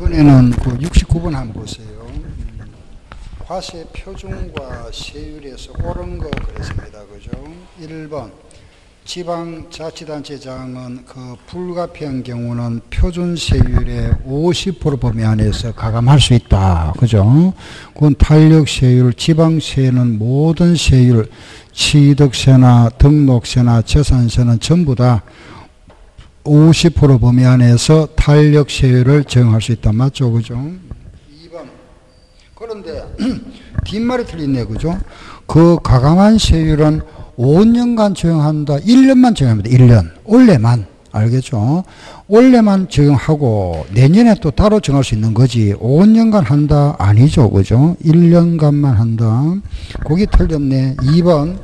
이번에는 그 69번 한번 보세요. 과세 표준과 세율에서 옳은 거 그랬습니다. 그죠? 1번 지방자치단체장은 그 불가피한 경우는 표준 세율의 50% 범위 안에서 가감할 수 있다. 그죠? 그건 탄력세율, 지방세는 모든 세율, 취득세나 등록세나 재산세는 전부 다 50% 범위 안에서 탄력세율을 적용할 수 있다. 맞죠? 그죠? 2번. 그런데 뒷말이 틀리네. 그죠? 그 가감한 세율은 5년간 적용한다. 1년만 적용합니다. 1년. 올해만. 알겠죠? 올해만 적용하고 내년에 또 따로 정할 수 있는 거지. 5년간 한다? 아니죠. 그죠? 1년간만 한다. 거기 틀렸네. 2번.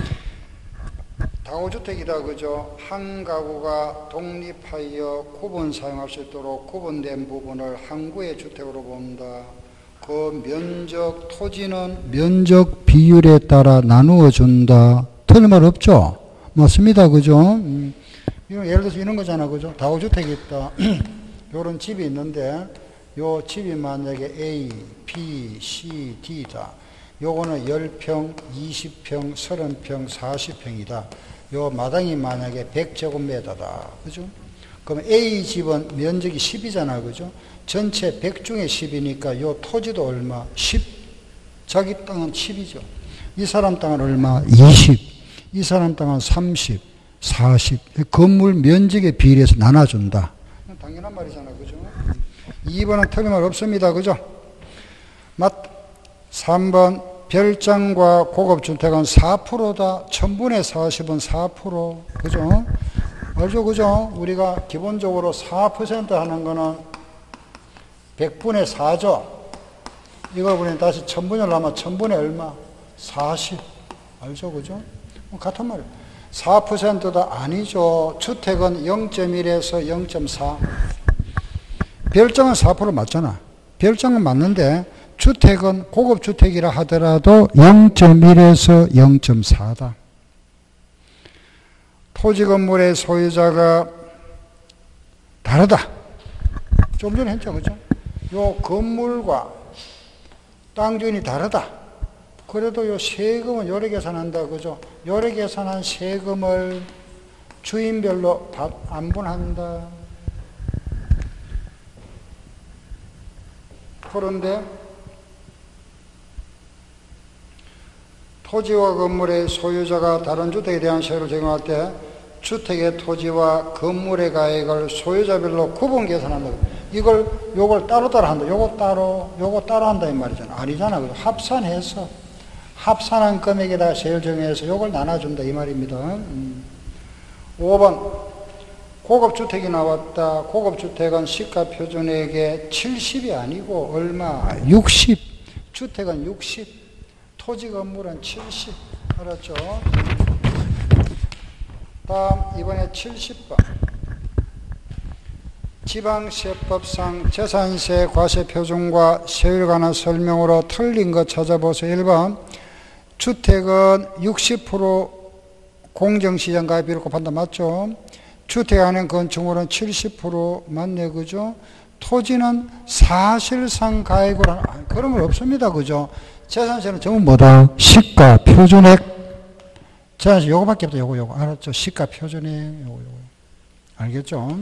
다호주택이다. 그죠? 한 가구가 독립하여 구분 사용할 수 있도록 구분된 부분을 항구의 주택으로 본다. 그 면적, 토지는 면적 비율에 따라 나누어 준다. 틀린 말 없죠? 맞습니다. 그죠? 예를 들어서 이런 거잖아. 그죠? 다호주택이 있다. 요런 집이 있는데, 요 집이 만약에 A, B, C, D다. 요거는 10평, 20평, 30평, 40평이다. 요 마당이 만약에 100제곱미터다. 그죠? 그럼 A 집은 면적이 10이잖아. 그죠? 전체 100 중에 10이니까 요 토지도 얼마? 10. 자기 땅은 10이죠. 이 사람 땅은 얼마? 20. 이 사람 땅은 30, 40. 건물 면적에 비례해서 나눠준다. 당연한 말이잖아. 그죠? 2번은 틀린 말 없습니다. 그죠? 맞. 3번. 별장과 고급주택은 4%다. 1000분의 40은 4%. 그죠? 알죠? 그죠? 우리가 기본적으로 4% 하는 거는 100분의 4죠. 이걸 보니 다시 1000분을 하면 1000분의 얼마? 40. 알죠? 그죠? 같은 말이에요. 4%다. 아니죠. 주택은 0.1에서 0.4. 별장은 4% 맞잖아. 별장은 맞는데 주택은 고급주택이라 하더라도 0.1에서 0.4다. 토지 건물의 소유자가 다르다. 좀 전에 했죠. 그죠? 요 건물과 땅 주인이 다르다. 그래도 요 세금은 요래 계산한다. 그죠? 요래 계산한 세금을 주인별로 안분한다. 그런데 토지와 건물의 소유자가 다른 주택에 대한 세율을 적용할 때 주택의 토지와 건물의 가액을 소유자별로 구분 계산한다. 요걸 따로따로 한다. 요거 따로 한다 이 말이잖아. 아니잖아. 합산해서 합산한 금액에다 세율 정해서 요걸 나눠준다 이 말입니다. 5번 고급주택이 나왔다. 고급주택은 시가 표준액의 70이 아니고 얼마? 60. 주택은 60. 토지 건물은 70. 알았죠? 다음 이번에 70번. 지방세법상 재산세 과세 표준과 세율 관한 설명으로 틀린 것 찾아보세요. 1번 주택은 60% 공정시장 가입비를 곱한다. 맞죠? 주택 안에 건축물은 70% 맞네. 그죠? 토지는 사실상 가액을 그런 건 없습니다. 그죠? 재산세는 전부 뭐다? 시가 표준액. 재산세 요거밖에 없다. 요거. 알았죠? 시가 표준액. 요거. 알겠죠?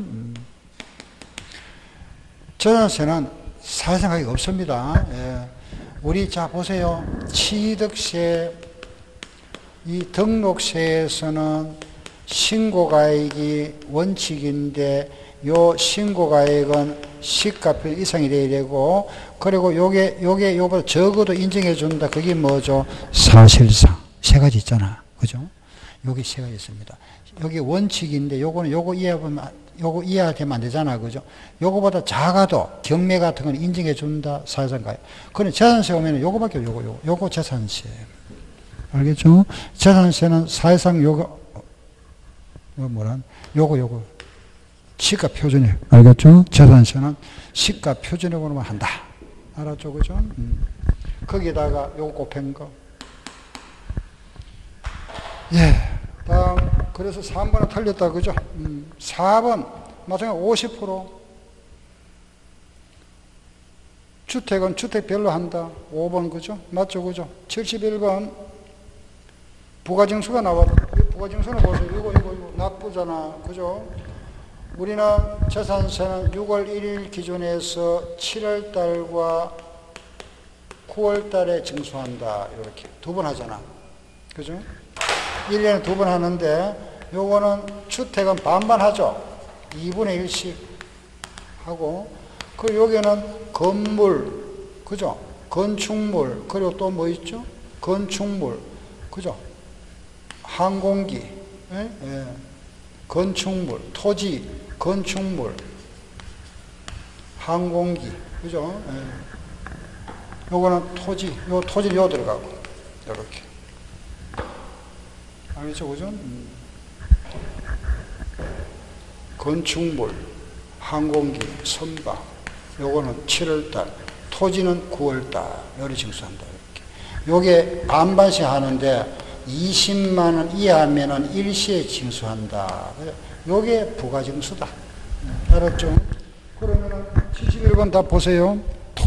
재산세는 사실상 가격이 없습니다. 예. 우리 자 보세요. 취득세, 이 등록세에서는 신고가액이 원칙인데 요 신고가액은 시가표 이상이 돼야 되고, 그리고 요거보다 적어도 인정해 준다. 그게 뭐죠? 사실상. 세 가지 있잖아. 그죠? 여기 세 가지 있습니다. 여기 원칙인데 요거는 요거 이해되면 안 되잖아. 그죠? 요거보다 작아도 경매 같은 건 인정해 준다. 사실상 가요. 그런데 재산세 오면 요거밖에 요거 재산세. 알겠죠? 재산세는 사실상 요거 시가 표준액. 알겠죠? 재산세는 시가 표준액으로만 한다. 알았죠? 그죠? 거기다가 요거 곱한 거. 예. 다음, 그래서 3번은 틀렸다. 그죠? 4번, 마찬가지로 50%. 주택은 주택별로 한다. 5번, 그죠? 맞죠, 그죠? 71번. 부가징수가 나왔다. 부가징수는 보세요. 이거 나쁘잖아. 그죠? 우리는 재산세는 6월 1일 기준에서 7월 달과 9월 달에 징수한다. 이렇게 두 번 하잖아. 그죠? 1년에 두 번 하는데, 요거는 주택은 반반 하죠. 2분의 1씩 하고, 그리고 여기는 건물, 그죠? 건축물, 그리고 또 뭐 있죠? 건축물, 그죠? 항공기, 예? 예. 건축물, 토지, 건축물, 항공기, 그죠? 예. 요거는 토지, 요 토지는 요 들어가고, 요렇게. 알겠죠, 그죠? 건축물, 항공기, 선박, 요거는 7월달, 토지는 9월달, 요리 징수한다. 이렇게. 요게 반반씩 하는데, 20만 원 이하면은 일시에 징수한다. 요게 부가징수다. 알았죠? 그러면은 71번 다 보세요.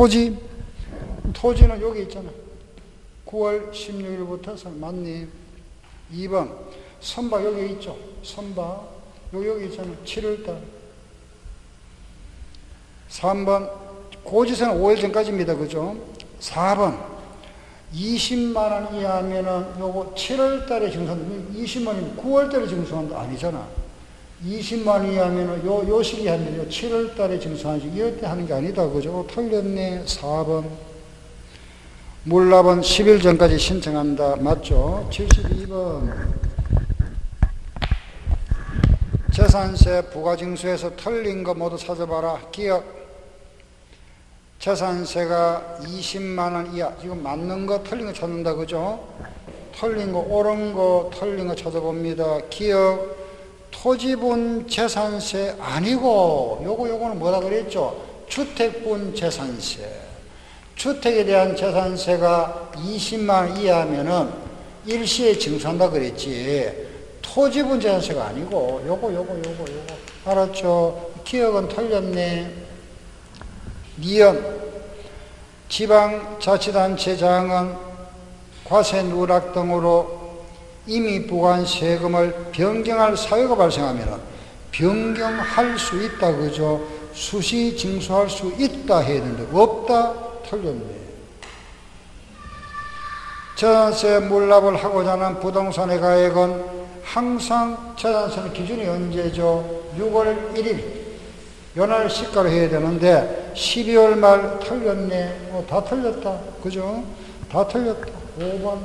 토지는 여기 있잖아. 9월 16일부터 맞니? 2번 선박 여기 있죠. 선박 여기 있잖아. 7월달. 3번 고지서는 5일 전까지입니다. 그죠? 4번 20만 원 이하면은 요거 7월 달에 징수한다. 20만 원이면 9월 달에 징수한다. 아니잖아. 20만 원 이하면은 요 시기 하면 7월 달에 징수하지. 이럴 때 하는 게 아니다. 그죠? 틀렸네. 4번. 물납은 10일 전까지 신청한다. 맞죠? 72번. 재산세 부가징수에서 틀린 거 모두 찾아봐라. 기억. 재산세가 20만 원 이하, 지금 맞는 거, 틀린 거 찾는다, 그죠? 틀린 거, 옳은 거, 틀린 거 찾아봅니다. 기억, 토지분 재산세 아니고, 요거는 뭐라 그랬죠? 주택분 재산세. 주택에 대한 재산세가 20만 원 이하면은 일시에 징수한다 그랬지. 토지분 재산세가 아니고, 요거. 알았죠? 기억은 틀렸네. 니은 지방자치단체장은 과세 누락 등으로 이미 부과한 세금을 변경할 사유가 발생하면 변경할 수 있다. 그죠? 수시 징수할 수 있다 해야 되는데 없다? 틀렸네. 재산세 물납을 하고자 하는 부동산의 가액은 항상 재산세는 기준이 언제죠? 6월 1일 연할 시가로 해야 되는데 12월 말 틀렸네. 다 틀렸다. 그죠? 다 틀렸다. 5번.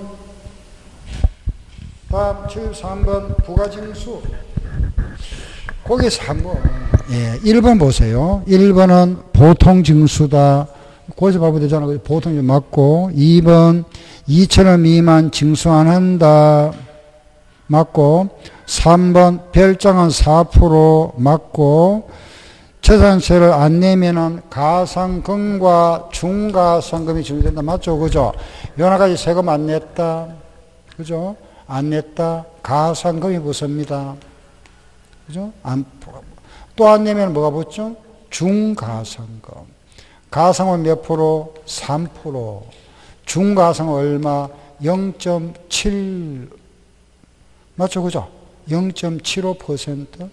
다음 73번 부가징수. 거기서 한번 1번 보세요. 1번은 보통징수다. 거기서 봐도 되잖아. 보통징수 맞고. 2번 2,000원 미만 징수 안 한다. 맞고. 3번 별장은 4% 맞고. 재산세를 안 내면은 가상금과 중가상금이 적용된다. 맞죠? 그죠? 연하까지 세금 안 냈다. 그죠? 안 냈다. 가상금이 붙습니다. 그죠? 또 안 내면 뭐가 붙죠? 중가상금. 가상은 몇 프로? 3%. 중가상은 얼마? 0.7. 맞죠? 그죠? 0.75%.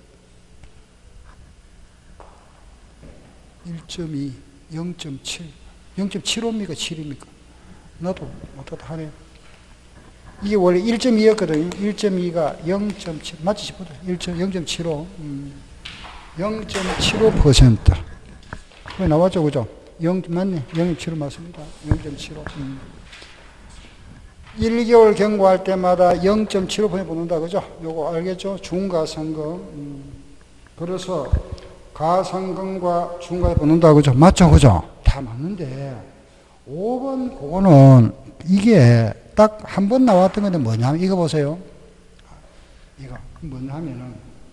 1.2, 0.7, 0.75입니까? 7입니까? 나도 어떻다 하네. 이게 원래 1.2였거든요. 1.2가 0.7, 맞지 싶어도 0.75, 0.75%. 왜 나왔죠, 그죠? 맞네. 0.75 맞습니다. 0.75. 1개월 경과할 때마다 0.75% 붙는다, 그죠? 요거 알겠죠? 중가상금. 그래서 가상금과 중가에 붙는다, 그죠? 맞죠, 그죠? 다 맞는데, 5번 그거는 이게 딱 한 번 나왔던 건데 뭐냐면, 이거 보세요. 이거 뭐냐면은,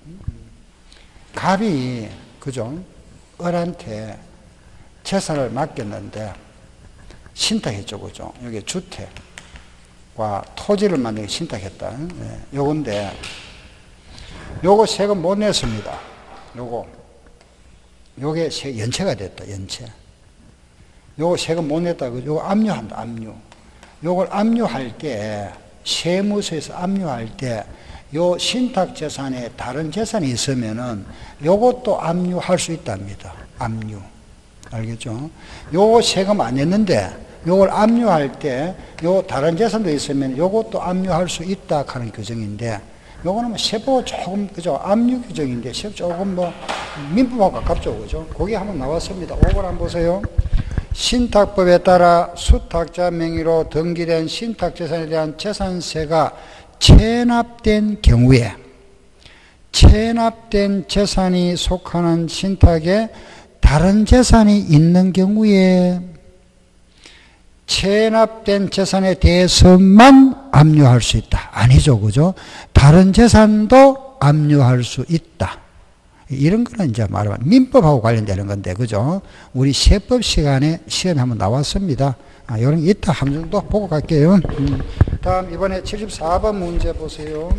갑이, 그죠? 을한테 재산을 맡겼는데, 신탁했죠, 그죠? 여기 주택과 토지를 만들기 신탁했다. 네, 요건데, 요거 세금 못 냈습니다. 요게 연체가 됐다, 연체. 요거 세금 못 냈다. 요거 압류한다, 압류. 요걸 압류할 때, 세무서에서 압류할 때, 요 신탁재산에 다른 재산이 있으면은 요것도 압류할 수 있답니다. 압류. 알겠죠? 요거 세금 안 냈는데, 요걸 압류할 때, 요 다른 재산도 있으면 요것도 압류할 수 있다 하는 규정인데, 요거는 뭐 세법 조금, 그죠? 압류 규정인데, 세법 조금 뭐, 민법하고 가깝죠, 그죠? 그게 한번 나왔습니다. 5번 한번 보세요. 신탁법에 따라 수탁자 명의로 등기된 신탁재산에 대한 재산세가 체납된 경우에 체납된 재산이 속하는 신탁에 다른 재산이 있는 경우에 체납된 재산에 대해서만 압류할 수 있다. 아니죠, 그죠? 다른 재산도 압류할 수 있다. 이런 거는 이제 말하면 민법하고 관련되는 건데, 그죠? 우리 세법 시간에 시험에 한번 나왔습니다. 이런 게 있다. 한 정도 보고 갈게요. 다음, 이번에 74번 문제 보세요.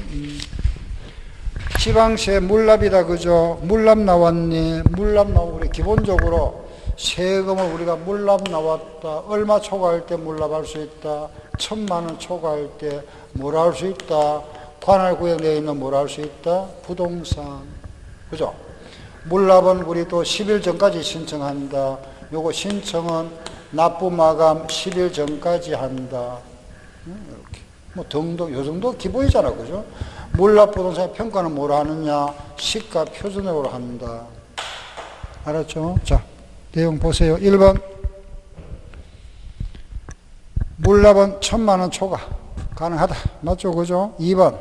지방세 물납이다, 그죠? 물납 나왔네. 물납 나오고, 우리 기본적으로 세금을 우리가 물납 나왔다. 얼마 초과할 때 물납할 수 있다. 1,000만 원 초과할 때 뭘 할 수 있다. 관할구역내에 있는 뭘 할 수 있다. 부동산. 그죠? 물납은 우리 또 10일 전까지 신청한다. 요거 신청은 납부 마감 10일 전까지 한다. 이렇게. 뭐 등등, 요 정도 기본이잖아. 그죠? 물납 부동산의 평가는 뭘 하느냐? 시가 표준으로 한다. 알았죠? 자, 내용 보세요. 1번. 물납은 1,000만 원 초과. 가능하다. 맞죠? 그죠? 2번.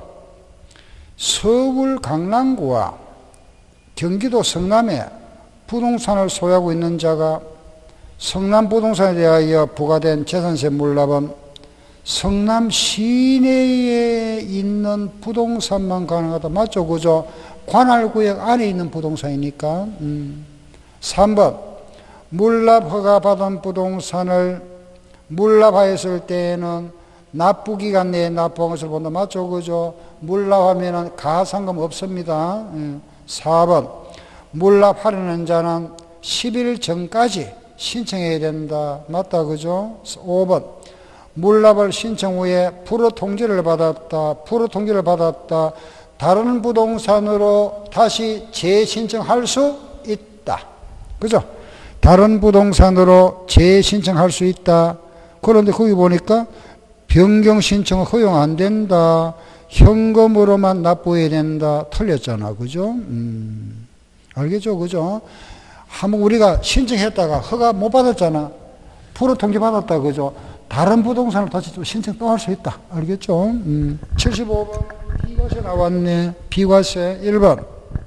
서울 강남구와 경기도 성남에 부동산을 소유하고 있는 자가 성남 부동산에 대하여 부과된 재산세 물납은 성남 시내에 있는 부동산만 가능하다. 맞죠? 그죠? 관할구역 안에 있는 부동산이니까. 3번. 물납 허가 받은 부동산을 물납하였을 때에는 납부기간 내에 납부한 것을 본다. 맞죠? 그죠? 물납하면은 가상금 없습니다. 4번. 물납하려는 자는 10일 전까지 신청해야 된다. 맞다. 그죠? 5번. 물납을 신청 후에 불허 통지를 받았다. 불허 통지를 받았다. 다른 부동산으로 다시 재신청할 수 있다. 그죠? 다른 부동산으로 재신청할 수 있다. 그런데 거기 보니까 변경 신청은 허용 안 된다. 현금으로만 납부해야 된다. 틀렸잖아. 그죠? 알겠죠? 그죠? 한번 우리가 신청했다가 허가 못 받았잖아. 불허 통지 받았다. 그죠? 다른 부동산을 다시 또 신청 또 할 수 있다. 알겠죠? 75번. 비과세 나왔네. 비과세 1번.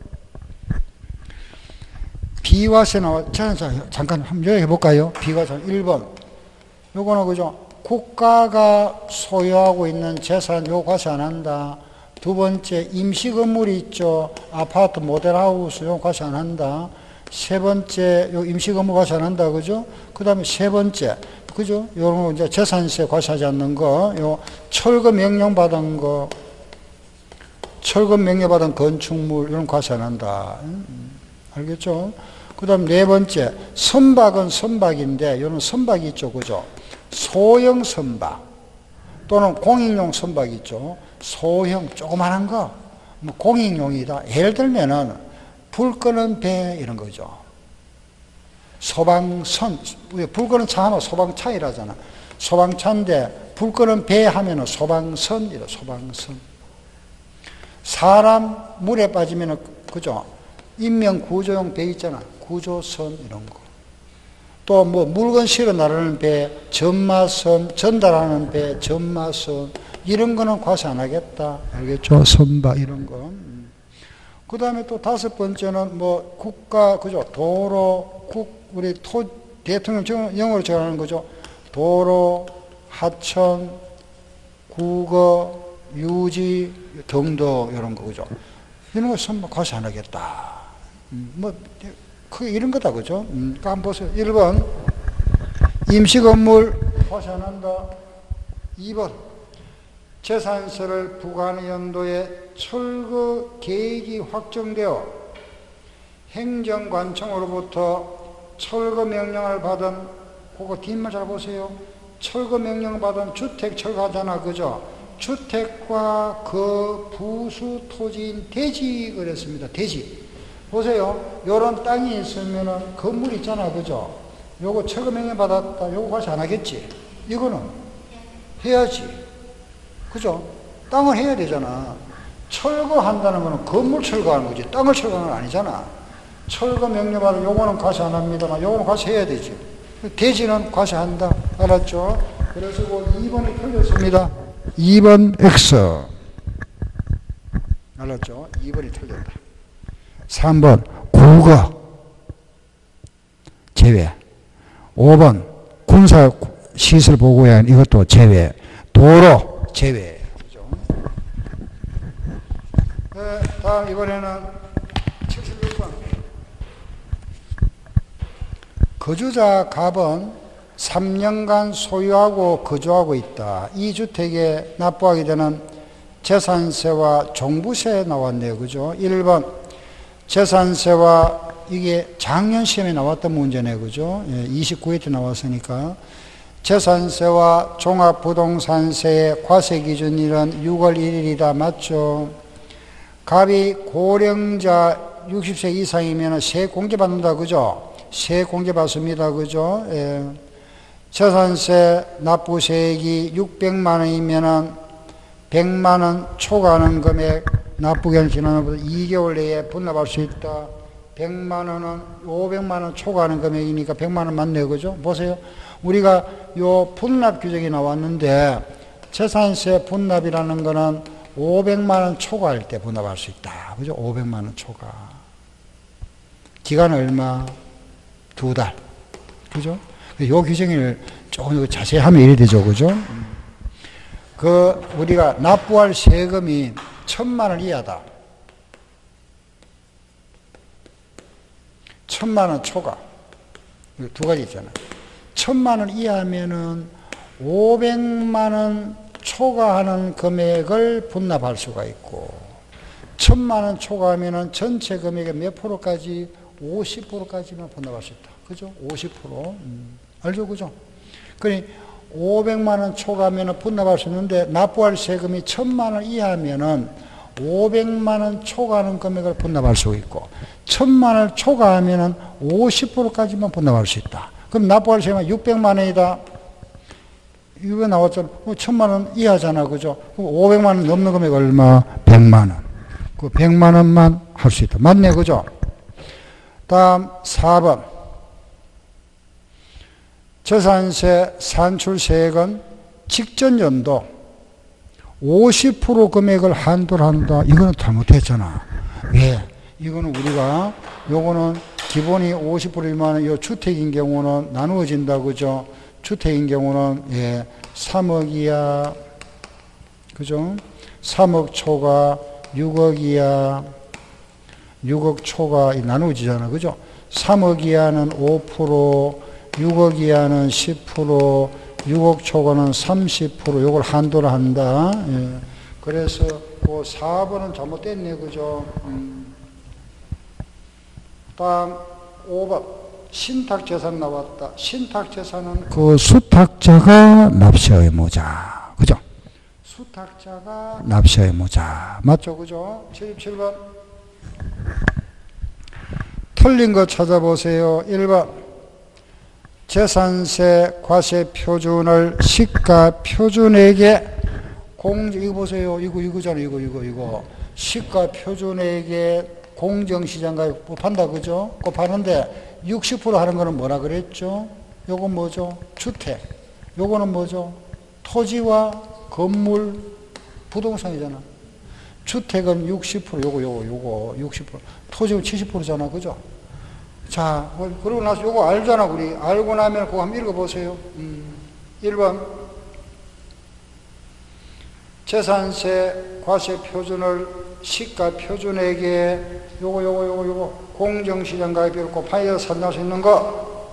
비과세 잠깐 한번 요약해 볼까요? 비과세 1번. 요거는 그죠? 국가가 소유하고 있는 재산 요 과세 안 한다. 두 번째, 임시 건물이 있죠. 아파트, 모델하우스 요 과세 안 한다. 세 번째, 요 임시 건물 과세 안 한다. 그죠? 그 다음에 세 번째, 그죠? 요런 거 이제 재산세 과세하지 않는 거, 요 철거 명령 받은 거, 철거 명령 받은 건축물, 이런 과세 안 한다. 알겠죠? 그 다음 네 번째, 선박은 선박인데, 요런 선박이 있죠. 그죠? 소형 선박 또는 공익용 선박 있죠. 소형 조그마한 거 뭐 공익용이다. 예를 들면은 불 끄는 배 이런 거죠. 소방선, 불 끄는 차 하면 소방차 이라잖아. 소방차인데 불 끄는 배 하면은 소방선 이라. 소방선. 사람 물에 빠지면은 그죠? 인명 구조용 배 있잖아. 구조선 이런 거. 또 뭐 물건 실어 나르는 배, 전마선, 전달하는 배, 전마선 이런 거는 과세 안 하겠다. 알겠죠? 선박 이런 거. 그 다음에 또 다섯 번째는 뭐 국가, 그죠? 도로, 우리 대통령 영어로 정하는 거죠. 도로, 하천, 국어, 유지 등등 이런 거, 그죠? 이런 거 선박 과세 안 하겠다. 뭐 크게 이런 거다. 그죠? 한번 보세요. 1번 임시건물 과세 안 한다. 2번 재산세를 부과하는 연도에 철거 계획이 확정되어 행정관청으로부터 철거 명령을 받은 그거 뒷말 잘 보세요. 철거 명령을 받은 주택 철거하잖아. 그죠? 주택과 그 부수 토지인 대지 그랬습니다. 대지. 보세요. 요런 땅이 있으면은 건물 있잖아. 그죠? 요거 철거 명령 받았다. 요거 관시 안 하겠지? 이거는 해야지. 그죠? 땅을 해야 되잖아. 철거한다는 거는 건물 철거하는 거지. 땅을 철거하는 건 아니잖아. 철거 명령 받은 요거는 관시 안 합니다만 요거는 관시 해야 되지. 대지는 관시한다. 알았죠? 그래서 2번이 틀렸습니다. 2번 X. 알았죠? 2번이 틀렸다. 3번 국어 제외. 5번 군사 시설 보고야 이것도 제외. 도로 제외. 그죠? 네, 다음 이번에는 76번. 거주자 갑은 3년간 소유하고 거주하고 있다. 이 주택에 납부하게 되는 재산세와 종부세 나왔네요. 그죠? 1번 재산세와 이게 작년 시험에 나왔던 문제네. 그죠? 29회 때 나왔으니까. 재산세와 종합부동산세의 과세 기준일은 6월 1일이다. 맞죠? 갑이 고령자 60세 이상이면 세 공제 받는다. 그죠? 세 공제 받습니다. 그죠? 예. 재산세 납부세액이 600만 원이면은 100만 원 초과하는 금액 납부기한 지난 후부터 2개월 내에 분납할 수 있다. 100만 원은 500만 원 초과하는 금액이니까 100만 원 맞네요. 그죠? 보세요. 우리가 요 분납 규정이 나왔는데 재산세 분납이라는 거는 500만 원 초과할 때 분납할 수 있다. 그죠? 500만 원 초과. 기간은 얼마? 2달. 그죠? 요 규정을 조금 자세히 하면 이래 되죠. 그죠? 우리가 납부할 세금이 1,000만 원 이하다. 1,000만 원 초과. 두 가지 있잖아. 1,000만 원 이하면은 500만 원 초과하는 금액을 분납할 수가 있고, 1,000만 원 초과하면은 전체 금액의 몇 프로까지? 50%까지만 분납할 수 있다. 그죠? 50%. 알죠? 그죠? 그러니 500만 원 초과하면 분납할 수 있는데 납부할 세금이 1,000만 원 이하면은 500만 원 초과하는 금액을 분납할 수 있고 1,000만 원 초과하면은 50%까지만 분납할 수 있다. 그럼 납부할 세금은 600만 원이다. 이거 나왔잖아. 1,000만 원 이하잖아. 그죠? 그럼 500만 원 넘는 금액 얼마? 100만 원. 그 100만 원만 할 수 있다. 맞네. 그죠? 다음 4번. 재산세 산출세액은 직전 연도 50% 금액을 한도로 한다. 이거는 잘못했잖아. 왜? 이거는 우리가 요거는 기본이 50%이면 요 주택인 경우는 나누어진다. 그죠? 주택인 경우는 3억 이하, 그죠? 3억 초과, 6억 이하, 6억 초과 나누어지잖아. 그죠? 3억 이하는 5%, 6억 이하는 10%, 6억 초과는 30%, 요걸 한도로 한다. 예. 그래서 그 4번은 잘못됐네. 그죠? 다음 5번. 신탁재산 나왔다. 신탁재산은 그 수탁자가 납세 의무자. 그죠? 수탁자가 납세 의무자. 맞죠? 그죠? 77번. 틀린 거 찾아보세요. 1번. 재산세 과세 표준을 시가 표준액에 이거 보세요. 이거잖아. 이거. 시가 표준액에 공정시장가에 판다. 그죠? 그거 파는데 60% 하는 거는 뭐라 그랬죠? 요건 뭐죠? 주택. 요거는 뭐죠? 토지와 건물, 부동산이잖아. 주택은 60%, 요거 60%. 토지는 70%잖아. 그죠? 자, 그러고 나서 요거 알잖아. 우리 알고 나면 그거 한번 읽어보세요. 1번. 재산세 과세 표준을 시가 표준액에 요거 공정시장 가입에 곱하여 산정할 수 있는 거.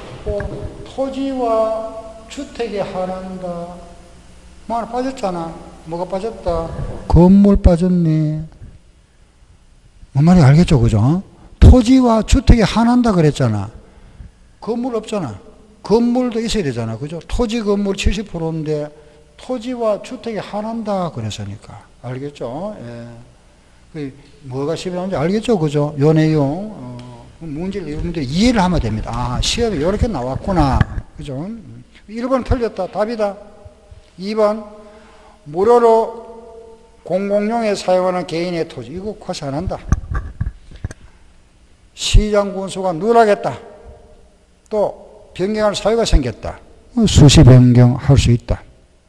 토지와 주택에 한한다. 뭐 하나 빠졌잖아. 뭐가 빠졌다? 건물 빠졌네. 뭔 말인지 알겠죠? 그죠? 토지와 주택에 한한다 그랬잖아. 건물 없잖아. 건물도 있어야 되잖아. 그죠? 토지 건물 70%인데 토지와 주택이 하나다 그래서니까. 알겠죠? 예. 그 뭐가 시비나는지 알겠죠? 그죠? 요 내용, 문제를 여러분들이 이해를 하면 됩니다. 아, 시험에 이렇게 나왔구나. 그죠? 1번 틀렸다. 답이다. 2번, 무료로 공공용에 사용하는 개인의 토지. 이거 과세 안 한다. 시장 군수가 누락했다. 또 변경할 사유가 생겼다. 수시 변경할 수 있다.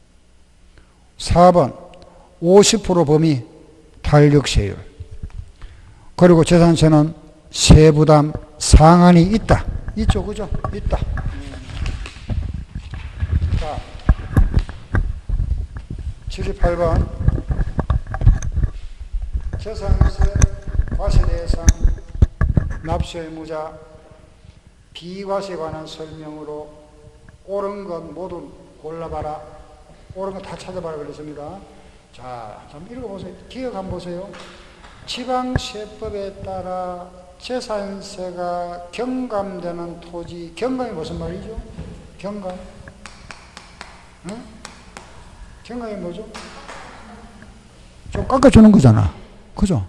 4번 50% 범위 탄력세율. 그리고 재산세는 세부담 상한이 있다. 있죠, 그죠? 있다. 자, 78번 재산세 과세 대상 납세 의무자 비과세에 관한 설명으로 옳은 것 모두 골라봐라. 옳은 거 다 찾아봐라 그랬습니다. 자, 한번 읽어보세요. 기억 한번 보세요. 지방세법에 따라 재산세가 경감되는 토지, 경감이 무슨 말이죠? 경감? 응? 경감이 뭐죠? 좀 깎아주는 거잖아. 그죠?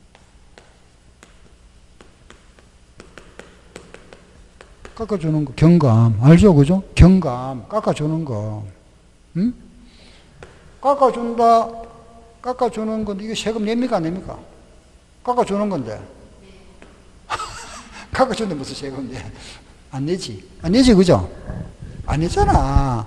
깎아주는 거, 경감. 알죠? 그죠? 경감. 깎아주는 거. 응? 깎아준다. 깎아주는 건데, 이게 세금 냅니까? 안 냅니까? 깎아주는 건데. 깎아주는데 무슨 세금 내? 안 내지. 안 내지, 그죠? 안 내잖아.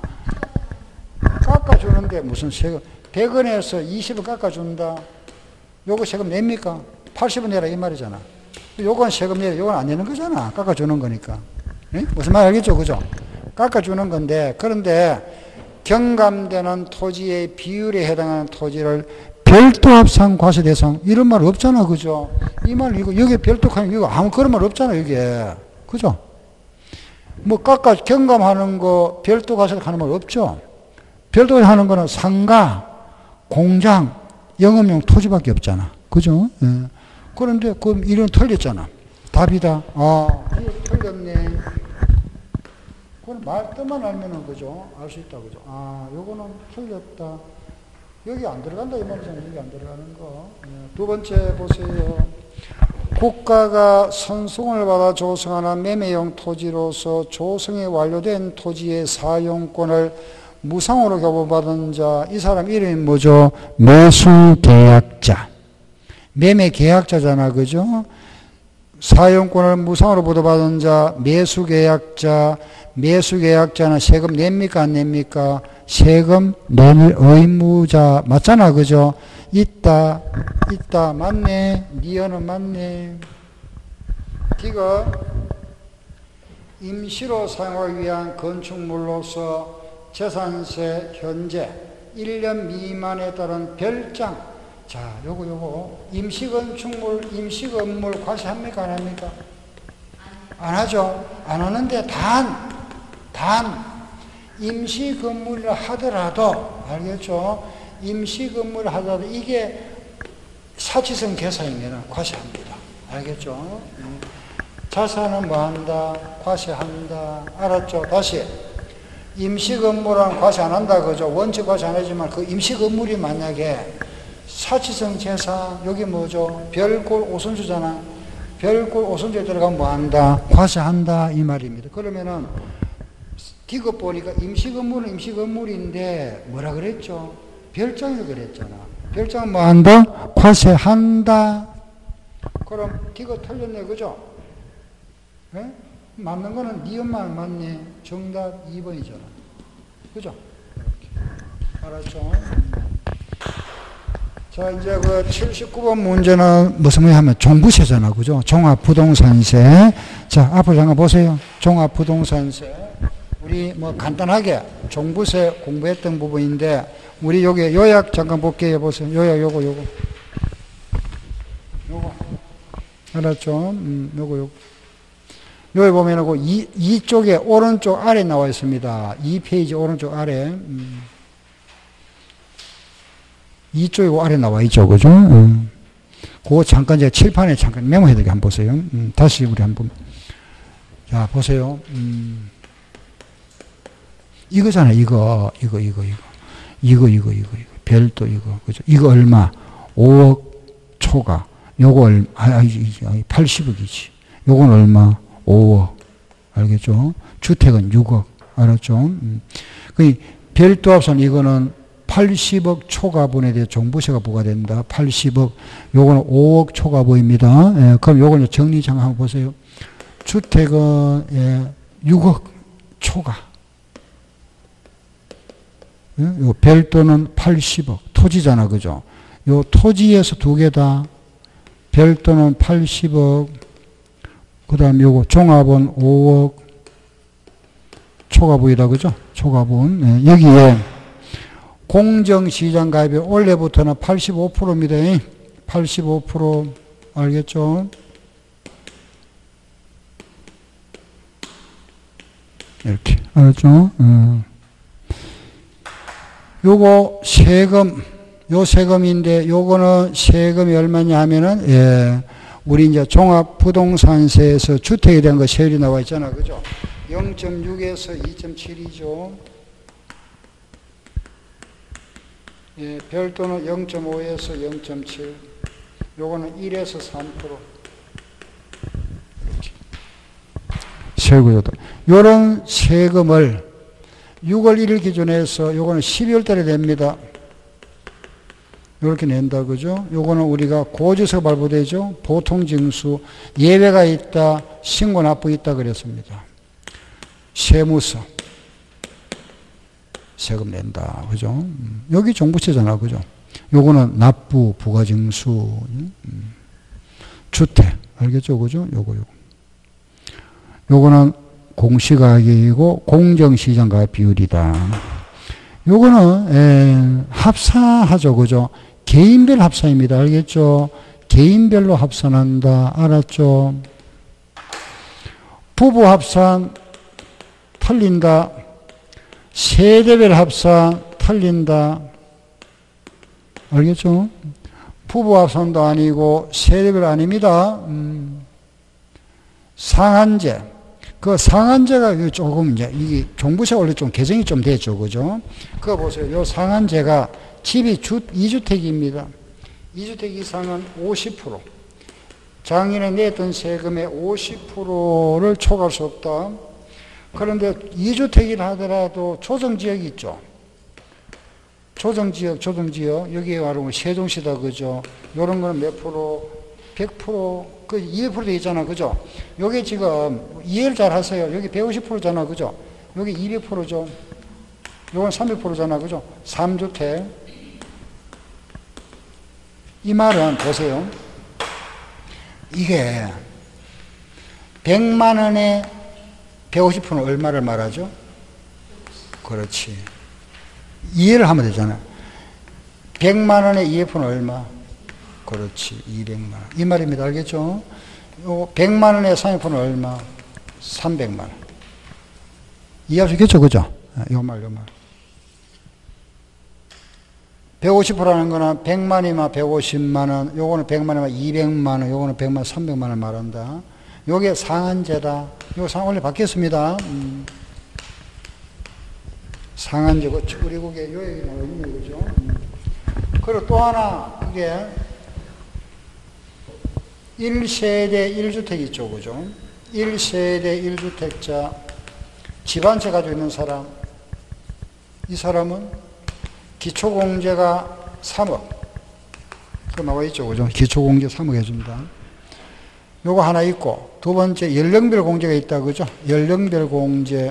깎아주는데 무슨 세금. 100원에서 20원 깎아준다. 요거 세금 냅니까? 80원 내라 이 말이잖아. 요건 세금 내라. 요건 안 내는 거잖아. 깎아주는 거니까. 네? 무슨 말 알겠죠? 그죠? 깎아주는 건데, 그런데 경감되는 토지의 비율에 해당하는 토지를 별도 합산 과세 대상, 이런 말 없잖아. 그죠? 이 말, 이거, 여기 별도 하는 이거 아무 그런 말 없잖아. 이게. 그죠? 뭐, 경감하는 거, 별도 과세 하는 말 없죠? 별도 하는 거는 상가, 공장, 영업용 토지밖에 없잖아. 그죠? 예. 그런데, 그럼 이런 틀렸잖아. 답이다. 아, 이거 틀렸네. 그건 말 뜻만 알면은, 그죠? 알 수 있다. 그죠? 아, 요거는 틀렸다. 여기 안 들어간다. 이 말이잖아요. 여기 안 들어가는 거. 예. 두 번째 보세요. 국가가 선송을 받아 조성하는 매매용 토지로서 조성이 완료된 토지의 사용권을 무상으로 교부받은 자, 이 사람 이름이 뭐죠? 매수계약자. 매매계약자잖아. 그죠? 사용권을 무상으로 보도받은 자, 매수계약자. 매수계약자는 세금 냅니까? 안 냅니까? 세금 낼 의무자. 맞잖아. 그죠? 있다. 맞네. 니어는 맞네. D가 임시로 사용하기 위한 건축물로서 재산세 현재 1년 미만에 따른 별장. 자, 요거 임시건축물, 임시건물 과세합니까? 안 합니까? 안 하죠. 안 하는데 단 임시건물을 하더라도, 알겠죠? 임시건물을 하더라도 이게 사치성 계산이면 과세합니다. 알겠죠? 자산은 뭐 한다? 과세한다. 알았죠? 다시. 임시건물은 과세 안 한다. 그죠? 원칙 과세 안 하지만 그 임시건물이 만약에 사치성 재산, 여기 뭐죠? 별골 오선주잖아. 별골 오선주에 들어가면 뭐 한다? 과세한다. 이 말입니다. 그러면은, 디귿 보니까 임시건물은 임시건물인데, 뭐라 그랬죠? 별장이라고 그랬잖아. 별장은 뭐 한다? 과세한다. 그럼 디귿 틀렸네. 그죠? 네? 맞는 거는 니 엄마는 맞네. 정답 2번이잖아. 그죠? 이렇게. 알았죠? 자, 이제 그 79번 문제는 무슨 하면 종부세잖아. 그죠? 종합부동산세. 자, 앞으로 잠깐 보세요. 종합부동산세. 우리 뭐 간단하게 종부세 공부했던 부분인데, 우리 여기 요약 잠깐 볼게요. 보세요. 요약 요거. 알았죠? 요거. 여기 보면은 그 이쪽에 오른쪽 아래 나와 있습니다. 2페이지 오른쪽 아래. 이쪽이고 아래 나와 있죠. 그죠? 그거 잠깐 제가 칠판에 잠깐 메모해 드리게 한번 보세요. 다시 우리 한번. 자, 보세요. 이거잖아, 이거. 별도 이거. 그죠? 이거 얼마? 5억 초과. 요거 얼마? 80억이지. 요건 얼마? 5억. 알겠죠? 주택은 6억. 알았죠? 그 별도 합산 이거는 80억 초과분에 대해 종부세가 부과된다. 80억. 요거는 5억 초과분입니다. 예, 그럼 요거는 정리장 한번 보세요. 주택은 6억 초과. 예? 요 별도는 80억. 토지잖아. 그죠? 요 토지에서 두 개다. 별도는 80억. 그 다음 요거 종합은 5억. 초과분이다. 그죠? 초과분. 예, 여기에 공정시장 가입이 올해부터는 85%입니다. 85%. 알겠죠? 이렇게. 알았죠? 요거 세금, 요 세금인데, 요거는 세금이 얼마냐 하면은, 우리 이제 종합부동산세에서 주택에 대한 거 세율이 나와 있잖아. 그죠? 0.6에서 2.7이죠. 예, 별도는 0.5에서 0.7. 요거는 1에서 3%. 이렇게. 세금이다. 요런 세금을 6월 1일 기준에서 요거는 12월 달에 냅니다. 이렇게 낸다. 그죠? 요거는 우리가 고지서 발부되죠. 보통징수, 예외가 있다, 신고 납부 있다 그랬습니다. 세무서. 세금 낸다. 그죠? 여기 종부세잖아. 그죠? 요거는 납부, 부가징수, 주택. 알겠죠? 그죠? 요거. 요거는 공시가격이고 공정시장가격 비율이다. 요거는 합산하죠. 그죠? 개인별 합산입니다. 알겠죠? 개인별로 합산한다. 알았죠? 부부 합산 틀린다. 세대별 합산 틀린다. 알겠죠? 부부 합산도 아니고 세대별 아닙니다. 상한제. 그 상한제가 조금 이제 이게 종부세 원래 좀 개정이 좀 됐죠. 그죠? 그거 보세요. 요 상한제가 집이 2주택입니다. 2주택 이상은 50%. 작년에 냈던 세금의 50%를 초과할 수 없다. 그런데 2주택이라 하더라도 조정지역이 있죠. 조정지역. 여기에 말하면 세종시다. 그죠? 요런 거는 몇 프로? 100%, 200% 돼 있잖아. 그죠? 요게 지금 이해를 잘 하세요. 여기 150%잖아. 그죠? 여기 200%죠. 요건 300%잖아. 그죠? 3주택. 이 말은 보세요. 이게 100만 원에 150%는 얼마를 말하죠? 그렇지. 이해를 하면 되잖아. 100만 원에 200%는 얼마? 그렇지. 200만 원. 이 말입니다. 알겠죠? 요 100만 원에 30%는 얼마? 300만 원. 이해할 수 있겠죠? 그죠? 요 말. 150%라는 거는 100만이면 150만 원, 요거는 100만이면 200만 원, 요거는 100만, 300만 원 말한다. 요게 상한제다. 요 상한 원래 바뀌었습니다. 상한제고, 우리 그게 요 얘기 나와 있는 거죠. 그리고 또 하나, 이게 1세대 1주택 있죠. 그죠? 1세대 1주택자, 집안채 가지고 있는 사람, 이 사람은 기초공제가 3억. 그 나와 있죠. 그죠? 기초공제 3억 해줍니다. 요거 하나 있고, 두 번째, 연령별 공제가 있다. 그죠? 연령별 공제.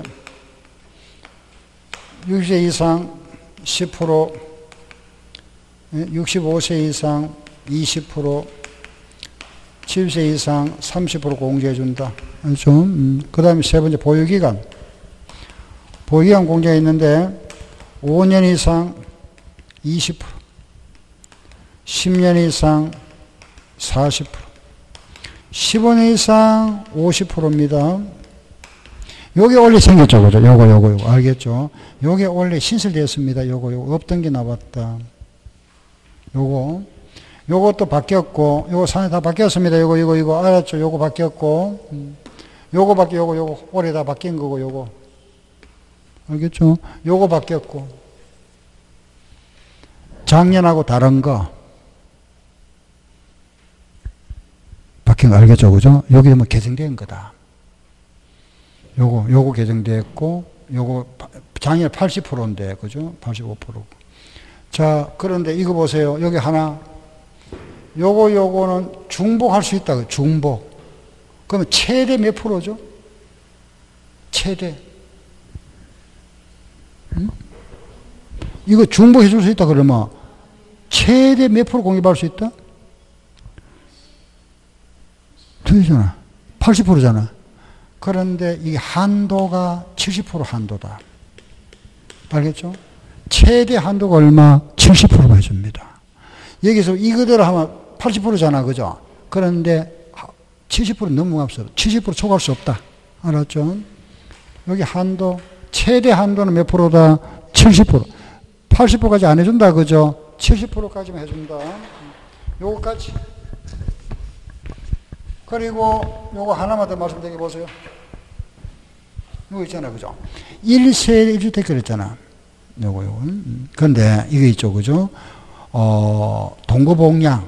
60세 이상 10%, 65세 이상 20%, 70세 이상 30% 공제해준다. 그렇죠? 그 다음에 세 번째, 보유기간. 보유기간 공제가 있는데, 5년 이상 20%, 10년 이상 40%, 15년 이상 50%입니다. 요게 원래 생겼죠. 그죠? 요거. 알겠죠? 요게 원래 신설되었습니다. 요거. 없던 게 나왔다. 요것도 바뀌었고, 요거 산에 다 바뀌었습니다. 이거. 알았죠? 요거 바뀌었고, 요거 올해 다 바뀐 거고, 요거. 알겠죠? 요거 바뀌었고. 작년하고 다른 거. 바뀐 거 알겠죠? 그죠? 여기 뭐 개정된 거다. 요거 개정됐고, 요거 작년 80%인데, 그죠? 85%. 자, 그런데 이거 보세요. 여기 하나. 요거는 중복할 수 있다. 중복. 그러면 최대 몇 프로죠? 최대. 응? 이거 중복해 줄 수 있다 그러면 최대 몇 프로 공입할 수 있다? 틀리잖아. 80%잖아. 그런데 이 한도가 70% 한도다. 알겠죠? 최대 한도가 얼마? 70%가 해줍니다. 여기서 이거대로 하면 80%잖아. 그죠? 그런데 70% 넘어갈 수 없어. 70% 초과할 수 없다. 알았죠? 여기 한도, 최대 한도는 몇 프로다? 70%. 80%까지 안 해준다. 그죠? 70%까지만 해준다. 요거까지. 그리고 요거 하나만 더 말씀드려 보세요. 요거 있잖아. 그죠? 1세대 1주택 그랬잖아. 요거. 근데 이거 있죠. 그죠? 동거봉양.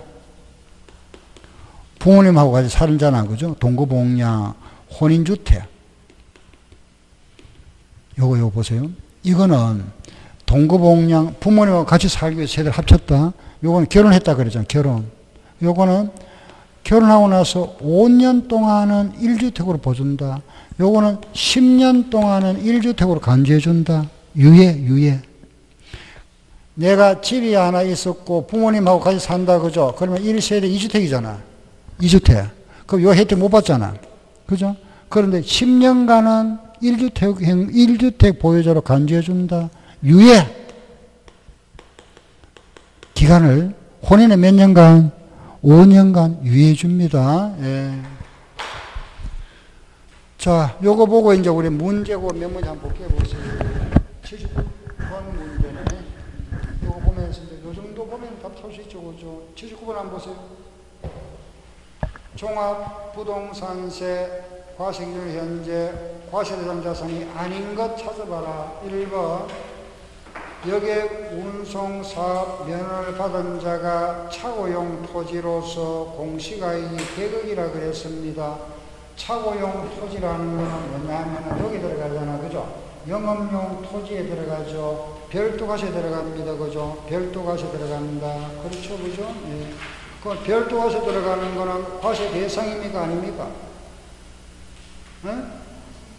부모님하고 같이 살잖아. 그죠? 동거봉양, 혼인주택. 요거 보세요. 이거는 동거봉양, 부모님하고 같이 살기 위해서 세대를 합쳤다. 요거는 결혼했다 그랬잖아. 결혼. 요거는 결혼하고 나서 5년 동안은 1주택으로 보준다. 요거는 10년 동안은 1주택으로 간주해준다. 유예. 내가 집이 하나 있었고 부모님하고 같이 산다. 그죠? 그러면 1세대 2주택이잖아. 2주택. 그럼 요 혜택 못 받잖아. 그죠? 그런데 10년간은 1주택 보유자로 간주해준다. 유예. 기간을, 혼인은 몇 년간? 5년간 유예해줍니다. 예. 자, 요거 보고 이제 우리 문제고 몇 문제 한번 볼게요. 79번 문제네. 요거 보면서 이제 요 정도 보면 답할 수 있죠. 그죠? 79번 한번 보세요. 종합부동산세 과세기준 현재 과세대상 자산이 아닌 것 찾아봐라. 1번 역의 운송사업 면허를 받은 자가 차고용 토지로서 공시가액이 100억이라 그랬습니다. 차고용 토지라는 것은 뭐냐면 여기 들어가잖아. 그죠? 영업용 토지에 들어가죠. 별도과세 들어갑니다. 그죠? 별도과세 들어갑니다. 그렇죠. 그죠? 예. 그 별도과세 들어가는 거는 과세 대상입니까? 아닙니까? 응?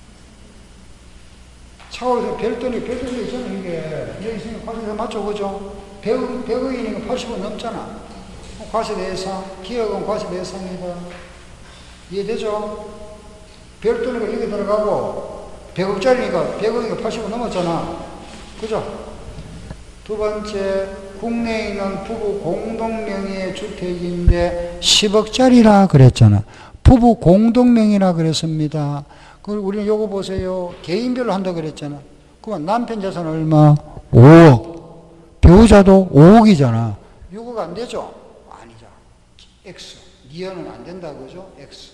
차고에서 별도니 있잖아. 이게 여기 있으니까 과세 대상 맞죠? 그죠? 100억이니까 80원 넘잖아. 과세 대상, 기업은 과세 대상이다. 이해되죠? 별도니까 여기 들어가고 100억짜리니까 100억이니까 80원 넘었잖아. 그죠? 두 번째, 국내에 있는 부부 공동명의의 주택인데 10억짜리라 그랬잖아. 부부 공동명의라 그랬습니다. 그리고 우리는 요거 보세요. 개인별로 한다 그랬잖아. 그러면 남편 자산 얼마? 5억. 배우자도 5억이잖아. 6억 안 되죠? 아니죠. X. 니은은 안 된다. 그죠? X.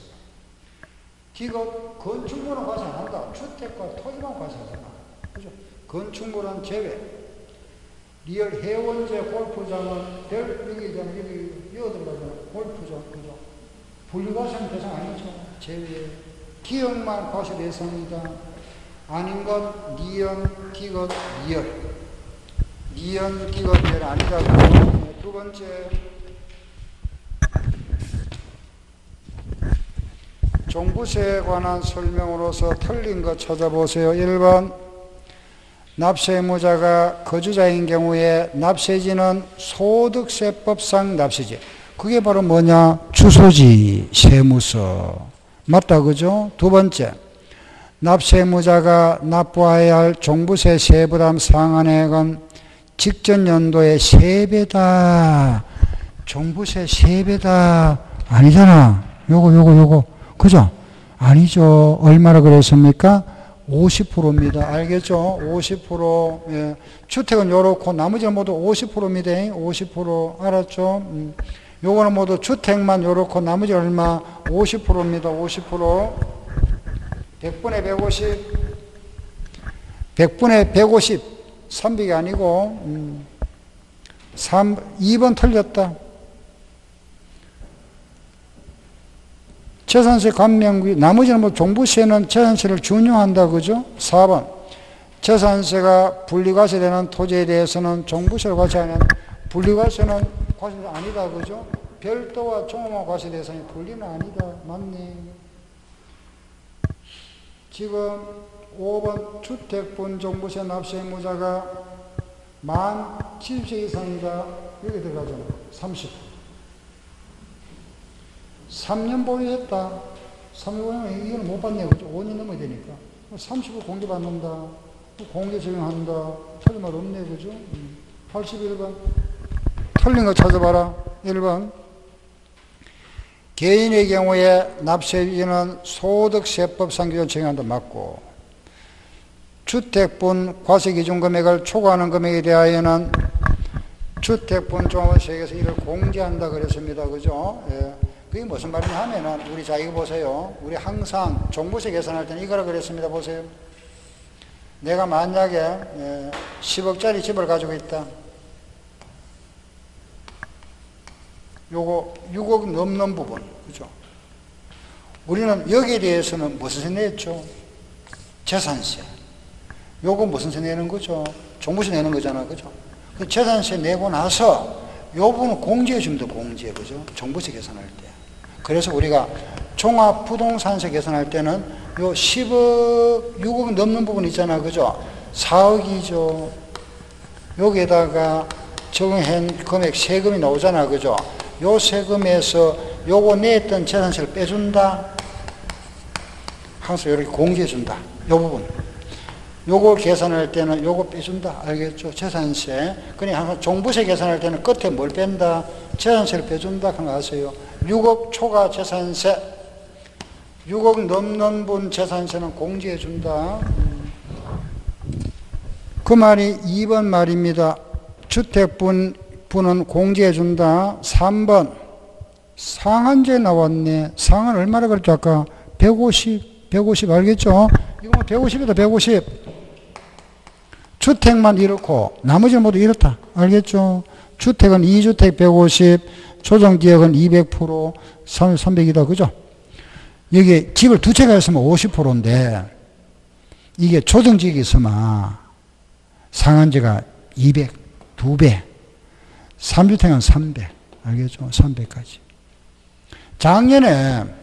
이거 건축물은 과세 안 한다. 주택과 토지만 과세하잖아. 그죠? 건축물은 제외. 리얼 해원제 골프장은 여기 있잖아. 여기 들어가잖아. 골프장. 그죠? 분리과세는 대상 아니죠. 제외. 기업만 과세 대상이다. 아닌 것, 니은, 기것, 리얼. 니은, 기것, 리얼 아니다고. 두 번째. 종부세에 관한 설명으로서 틀린 것 찾아보세요. 1번 납세의무자가 거주자인 경우에 납세지는 소득세법상 납세지. 그게 바로 뭐냐? 주소지, 세무서. 맞다. 그죠? 두 번째 납세의무자가 납부해야 할 종부세 세부담 상한액은 직전 연도의 3배다. 종부세 3배다. 아니잖아. 요거. 그죠? 아니죠. 얼마나 그랬습니까? 50%입니다. 알겠죠? 50%. 예. 주택은 요렇고 나머지는 모두 50%입니다. 50%. 알았죠? 요거는 모두 주택만 요렇고 나머지 얼마? 50%입니다. 50%. 100분의 150. 100분의 150, 300이 아니고 2번 틀렸다. 재산세 감면구역, 나머지는 뭐 종부세는 재산세를 준용한다, 그죠? 4번. 재산세가 분리과세되는 토지에 대해서는 종부세를 과세하는 분리과세는 과세가 아니다, 그죠? 별도와 종합 과세 대상이 분리는 아니다. 맞네. 지금 5번 주택분 종부세 납세 의무자가 만 70세 이상이다. 여기 들어가잖아. 30. 3년 보유했다. 3년 보유하면 이거는 못 받네. 그죠? 5년 넘어야 되니까. 30을 공개받는다. 공개 적용한다. 틀린 말 없네. 그죠? 81번. 틀린 거 찾아봐라. 1번. 개인의 경우에 납세비는 소득세법상 기준 적용한다. 맞고. 주택분 과세기준 금액을 초과하는 금액에 대하여는 주택분 종합세에서 이를 공제한다 그랬습니다. 그죠? 예. 그게 무슨 말이냐 하면은, 우리 자, 이거 보세요. 우리 항상 종부세 계산할 때는 이거라 그랬습니다. 보세요. 내가 만약에 10억짜리 집을 가지고 있다. 요거 6억 넘는 부분. 그죠? 우리는 여기에 대해서는 무슨 세 냈죠? 재산세. 요거 무슨 세 내는 거죠? 종부세 내는 거잖아. 그죠? 그 재산세 내고 나서 요 부분은 공제해 줍니다. 공제. 그죠? 종부세 계산할 때. 그래서 우리가 종합부동산세 계산할 때는 요 10억, 6억 넘는 부분 있잖아. 그죠? 4억이죠. 여기에다가 적용한 금액 세금이 나오잖아. 그죠? 요 세금에서 요거 냈던 재산세를 빼준다. 항상 이렇게 공제해준다. 요 부분. 요거 계산할 때는 요거 빼준다. 알겠죠? 재산세. 그냥 항상 종부세 계산할 때는 끝에 뭘 뺀다? 재산세를 빼준다. 그런 거 아세요? 6억 초과 재산세. 6억 넘는 분 재산세는 공제해준다. 그 말이 2번 말입니다. 주택분은 공제해준다. 3번. 상한제 나왔네. 상한 얼마나 그랬죠? 아까 150, 150 알겠죠? 이거 뭐 150이다, 150. 주택만 이렇고 나머지는 모두 이렇다. 알겠죠? 주택은 2주택 150, 조정지역은 200%, 300이다. 그죠? 여기 집을 두 채가 있으면 50%인데 이게 조정지역이 있으면 상한제가 200, 2배. 3주택은 300. 알겠죠? 300까지. 작년에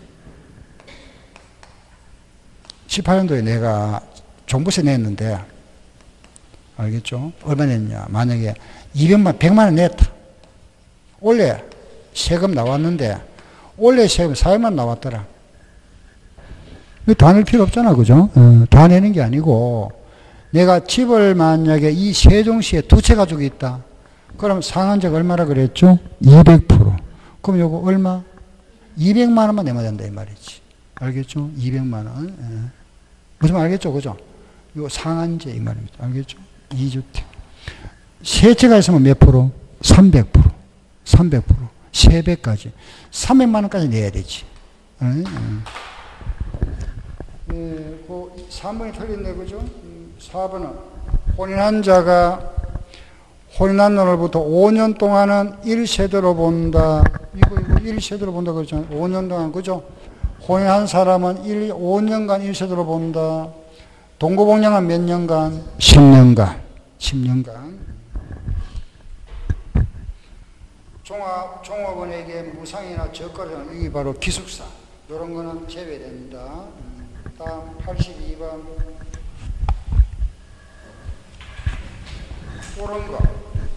18년도에 내가 종부세 냈는데, 알겠죠? 얼마 냈냐? 만약에 100만 원 냈다. 원래 세금 나왔는데, 원래 세금 400만 원 나왔더라. 다 낼 필요 없잖아. 그죠? 다 내는 게 아니고, 내가 집을 만약에 이 세종시에 두 채 가지고 있다. 그럼 상한제가 얼마라 그랬죠? 200%. 그럼 요거 얼마? 200만 원만 내면 된다. 이 말이지. 알겠죠? 200만 원. 예. 무슨 말 알겠죠? 그죠? 요 상한제 이 말입니다. 알겠죠? 2주택. 세 채가 있으면 몇 프로? 300%. 300%. 3배까지. 300만 원까지 내야 되지. 예. 그 3번이 틀렸네. 그죠? 4번은 혼인한 자가 혼인한 날로부터 5년 동안은 1세대로 본다. 이거 1세대로 본다 그랬잖아요. 5년 동안. 그죠? 혼인한 사람은 5년간 1세대로 본다. 동거복량은 몇 년간? 10년간. 10년간. 종업원에게 무상이나 저가는 이게 바로 기숙사. 이런 거는 제외된다. 다음 82번. 옳은 거.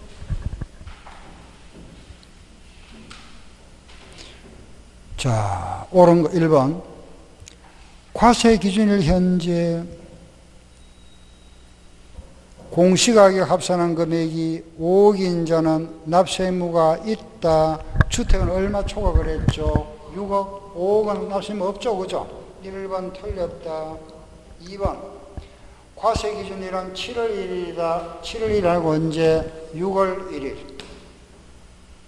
자, 옳은 거 1번. 과세 기준일 현재 공시가격 합산한 금액이 5억인 자는 납세 의무가 있다. 주택은 얼마 초과 그랬죠? 6억, 5억은 납세 의무 없죠? 그죠? 1번 틀렸다. 2번. 과세 기준일은 7월 1일이다. 7월 1일하고 언제? 6월 1일.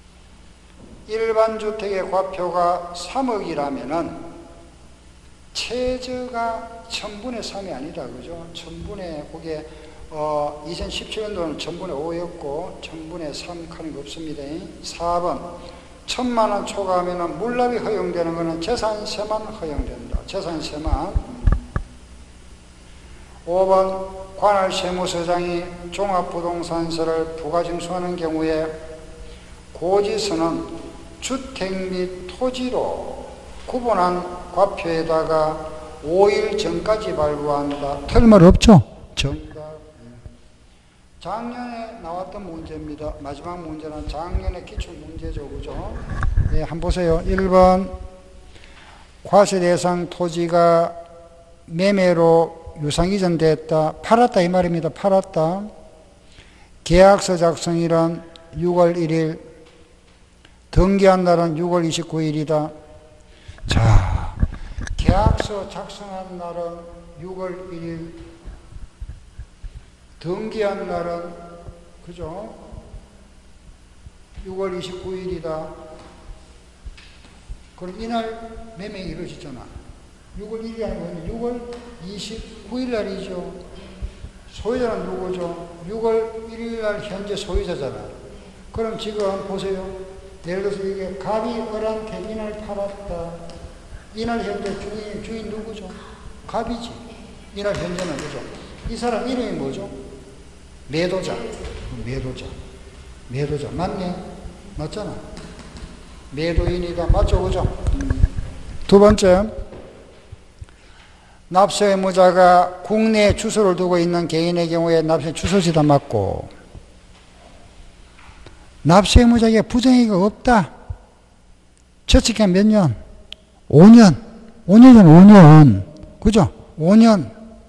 일반 주택의 과표가 3억이라면은 세저가 1000분의 3이 아니다. 그죠? 1000분의, 그게, 2017년도는 1000분의 5였고, 1000분의 3 하는 거 없습니다. 4번. 1000만원 초과하면 물납이 허용되는 것은 재산세만 허용된다. 재산세만. 5번. 관할 세무서장이 종합부동산세를 부가징수하는 경우에 고지서는 주택 및 토지로 구분한 과표에다가 5일 전까지 발부한다. 틀말 없죠? 정답. 작년에 나왔던 문제입니다. 마지막 문제는 작년에 기출문제죠. 그죠? 예, 한번 보세요. 1번. 과세 대상 토지가 매매로 유상 이전됐다. 팔았다 이 말입니다. 팔았다. 계약서 작성일은 6월 1일, 등기한 날은 6월 29일이다. 자, 계약서 작성한 날은 6월 1일, 등기한 날은, 그죠? 6월 29일이다. 그럼 이날 매매가 이루어지잖아. 6월 1일이 아니고 6월 29일 날이죠. 소유자는 누구죠? 6월 1일 날 현재 소유자잖아. 그럼 지금 보세요. 예를 들어서 이게 갑이 을한테 이날 팔았다. 이날 현재 주인 누구죠? 갑이지. 이날 현재는 그죠? 이 사람 이름이 뭐죠? 매도자. 매도자. 맞네? 맞잖아. 매도인이다. 맞죠? 그죠? 두 번째. 납세 의무자가 국내에 주소를 두고 있는 개인의 경우에 납세 주소지다 맞고, 납세 의무자에게 부정행위가 없다. 채찍기간 몇 년? 5년. 5년. 그죠? 5년.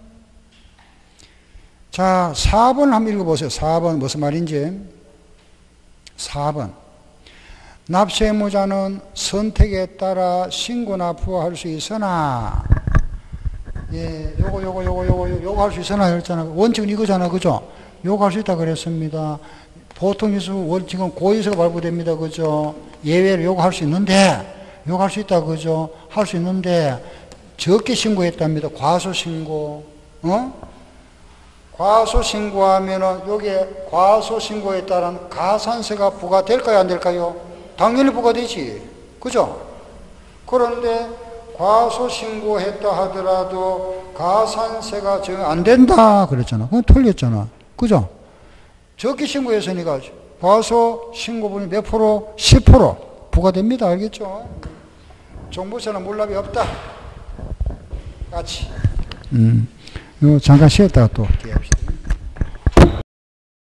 자, 4번 한번 읽어보세요. 4번 무슨 말인지. 4번. 납세 의무자는 선택에 따라 신고나 부과할 수 있으나, 예, 요거 할 수 있으나 그랬잖아. 원칙은 이거잖아. 그죠? 요거 할 수 있다 그랬습니다. 보통 원칙은 고의서가 발부됩니다. 그죠? 예외로 요거 할 수 있는데, 요거 할 수 있다. 그죠? 할 수 있는데, 적게 신고했답니다. 과소신고. 과소신고하면은, 요게 과소신고에 따른 가산세가 부과될까요? 안 될까요? 당연히 부과되지. 그죠? 그런데, 과소신고했다 하더라도 가산세가 정 안 된다 그랬잖아. 그건 틀렸잖아. 그죠? 적게 신고했으니까 과소신고분이 몇 프로? 10% 부과됩니다. 알겠죠? 종부세는 물납이 없다. 같이. 이거 잠깐 쉬었다가 또 올게요.